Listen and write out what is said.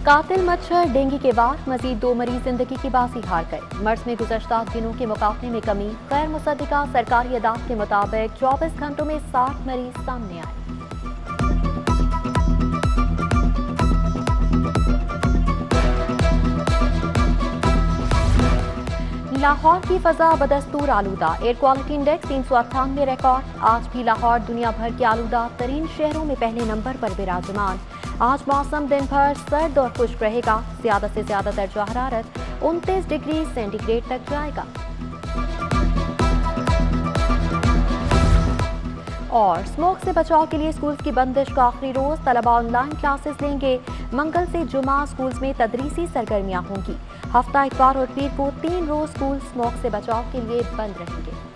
कातिल मच्छर डेंगू के बाद मजीद 2 मरीज जिंदगी की बाजी हार गए। मर्ज में गुज़श्ता दिनों के मुकाबले में कमी। गैर मुसद्दिका सरकारी अदाद के मुताबिक 24 घंटों में 60 मरीज सामने आए। लाहौर की फजा बदस्तूर आलूदा। Air quality index 398 record. आज भी लाहौर दुनिया भर के आलूदा तरीन शहरों में पहले नंबर पर विराजमान। आज मौसम दिन भर सर्द और खुश्क रहेगा। ज्यादा से ज्यादा दर्जा हरारत 29 डिग्री सेंटीग्रेड तक जाएगा। और स्मोक से बचाव के लिए स्कूल्स की बंदिश का आखिरी रोज। तलबा ऑनलाइन क्लासेस लेंगे। मंगल से जुमा स्कूल्स में तदरीसी सरगर्मियां होंगी। हफ्ता इतवार और पीर को 3 रोज स्कूल स्मोक से बचाव के लिए बंद रहेंगे।